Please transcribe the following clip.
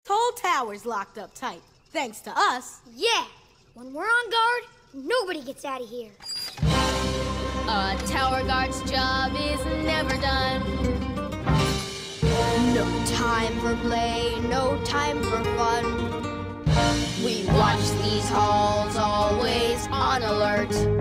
whole tower's locked up tight, thanks to us. Yeah, when we're on guard, nobody gets out of here. A tower guard's job is never done. No time for play, no time for fun. We watch these halls, always on alert.